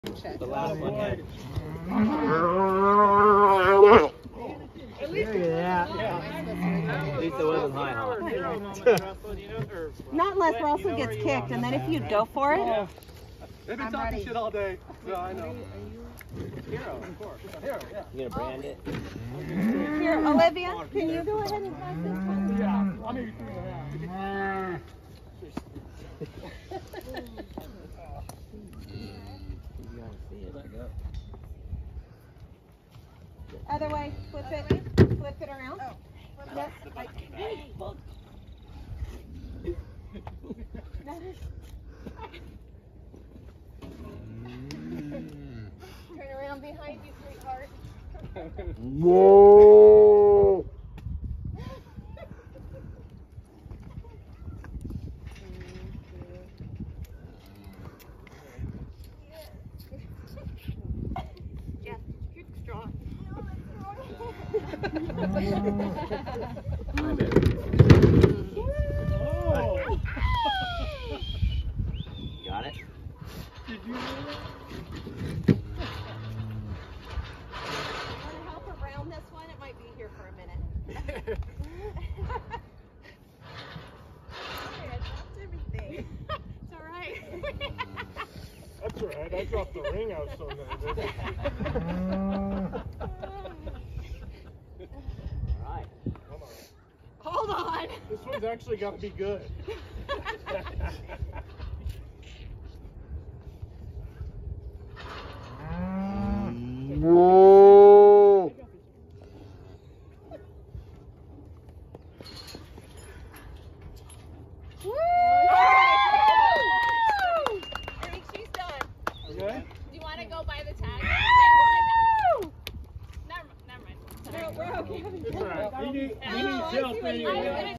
The last one had. At least it wasn't high hop. Not unless Russell gets kicked, and then if you go for it. They've been talking shit all day, so I know. Hero, of course. Hero, yeah. You gonna brand it? Here, Olivia, can you go ahead and pass this one? Yeah, I'll maybe turn it around. Other way, flip it around. Oh. Yep. Turn around behind you, sweetheart. Whoa! Yeah, you're strong. Got it? Did you Want to help around this one? It might be here for a minute. Sorry, I dropped everything. It's all right. That's right, I dropped the ring out so nervous. Alright. Hold on. This one's actually got to be good. Whoa! Woo! I think she's done. Okay? Do you want to go by the tag? Never mind. No, we're okay. It's all right. We need Oh, I see help what you anyway. did.